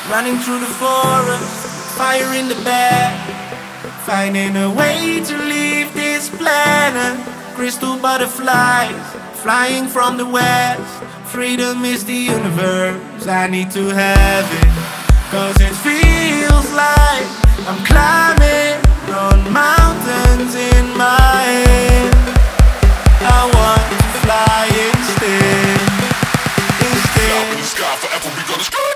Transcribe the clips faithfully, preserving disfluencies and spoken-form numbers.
Running through the forest, fire in the back, finding a way to leave this planet. Crystal butterflies, flying from the west. Freedom is the universe, I need to have it. Cause it feels like I'm climbing on mountains in my head. I want to fly instead, instead. Up in the sky forever, we gonna sky.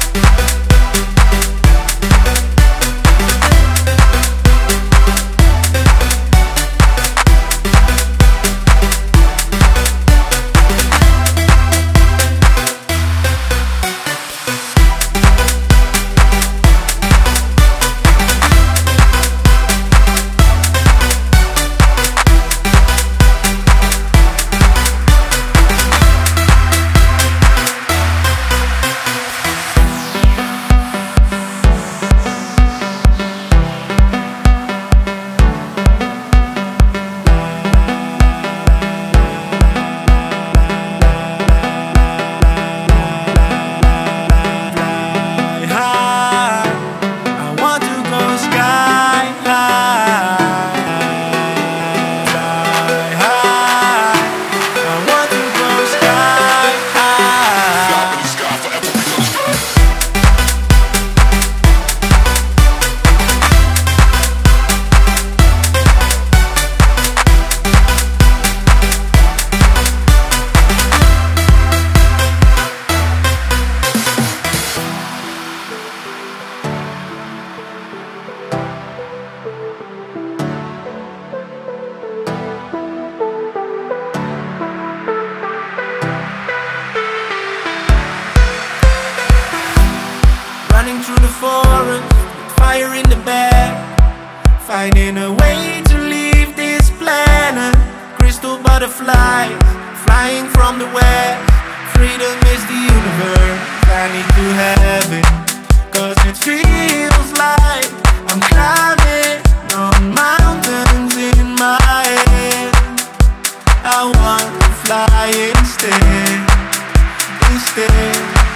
Running through the forest, fire in the back, finding a way to leave this planet. Crystal butterflies, flying from the west. Freedom is the universe, I need to have it. Cause it feels like I'm climbing on mountains in my head. I want to fly instead, instead.